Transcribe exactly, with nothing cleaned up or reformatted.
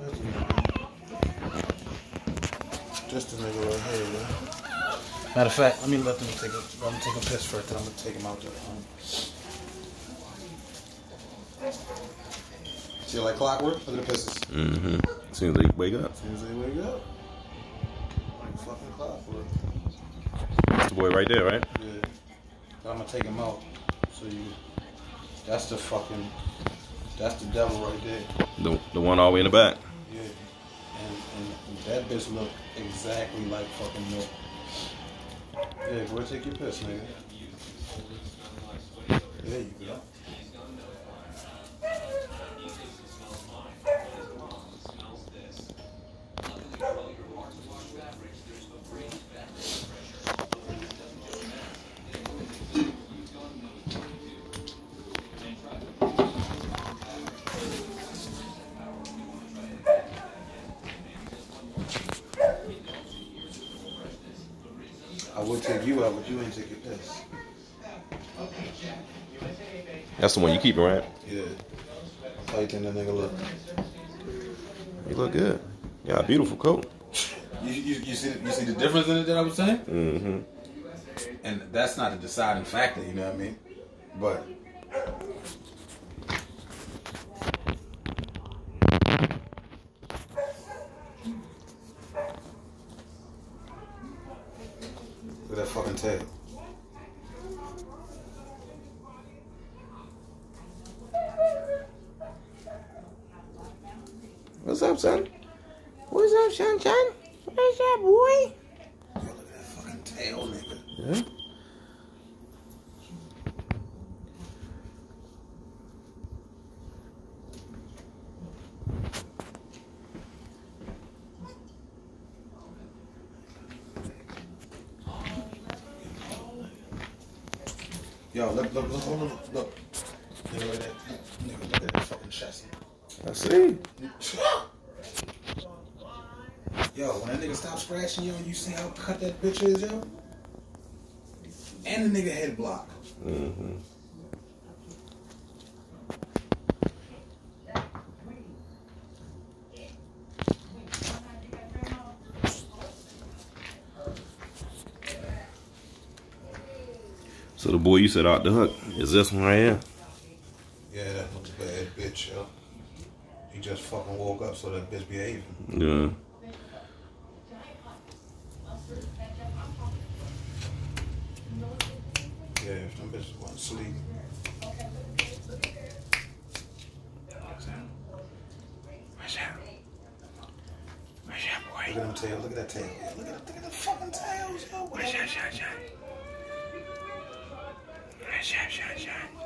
Just this nigga right here, man. Matter of fact, let me let them take a, let them take a piss first, then I'm gonna take him out there. See, like clockwork? Look at the pisses. Mm-hmm. As soon as they wake up. As soon as they wake up. Like fucking clockwork. That's the boy right there, right? Yeah. I'm gonna take him out. So you, that's the fucking, that's the devil right there. The the one all the way in the back. Yeah. And, and that bitch look exactly like fucking milk. Yeah, go ahead, take your piss, nigga. There you go. I would take you out, but you ain't take your piss. That's the one you keeping, right? Yeah. How you think that nigga look? He look good. Yeah, a beautiful coat. You, you, you see you see the difference in it that I was saying? Mm-hmm. And that's not a deciding factor, you know what I mean? But look at that fucking tail. What's up, son? What's up, sunshine? What's up, boy? Yo, look at that fucking tail, nigga. Yeah. Yo, look, look, look, look, look, look. Nigga, look at that. Nigga, look at that fucking chassis. I see. Yo, when that nigga stop scratching, yo, you see how cut that bitch is, yo? And the nigga head block. Mm-hmm. So the boy you said out the hook is this one right here? Yeah, that looks bad, bitch, yo. He just fucking woke up, so that bitch behaving. Yeah. Yeah, if them bitches want to sleep. What's up? What's up, boy? Look at them tail, look at that tail. Yeah, look at look at the fucking tails, yo. What's up, sunshine? What's up, sunshine?